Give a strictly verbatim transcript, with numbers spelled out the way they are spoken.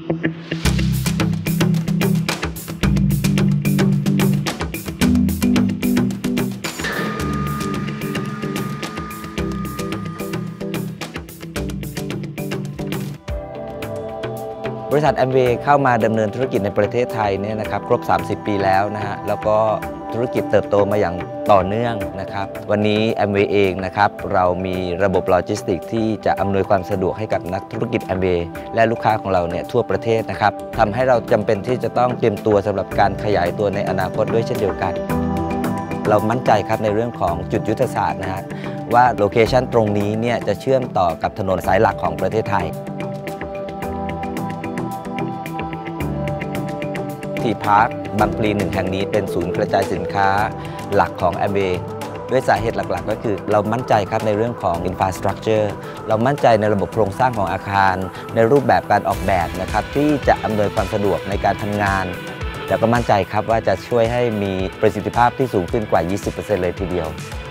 บริษัท Amway เข้ามาดำเนินธุรกิจในประเทศไทยเนี่ยนะครับครบสามสิบปีแล้วนะฮะแล้วก็ธุรกิจเติบโตมาอย่างต่อเนื่องนะครับวันนี้ Amway เองนะครับเรามีระบบโลจิสติกส์ที่จะอำนวยความสะดวกให้กับนักธุรกิจ Amway และลูกค้าของเราเนี่ยทั่วประเทศนะครับทำให้เราจำเป็นที่จะต้องเตรียมตัวสำหรับการขยายตัวในอนาคตด้วยเช่นเดียวกันเรามั่นใจครับในเรื่องของจุดยุทธศาสตร์นะฮะว่าโลเคชันตรงนี้เนี่ยจะเชื่อมต่อกับถนนสายหลักของประเทศไทยที่พาร์คบางพลีหนึ่งแห่งนี้เป็นศูนย์กระจายสินค้าหลักของ Amway ด้วยสาเหตุหลักๆก็คือเรามั่นใจครับในเรื่องของ Infrastructure เรามั่นใจในระบบโครงสร้างของอาคารในรูปแบบการออกแบบนะครับที่จะอำนวยความสะดวกในการทำงานแล้วก็มั่นใจครับว่าจะช่วยให้มีประสิทธิภาพที่สูงขึ้นกว่า ยี่สิบเปอร์เซ็นต์ เลยทีเดียว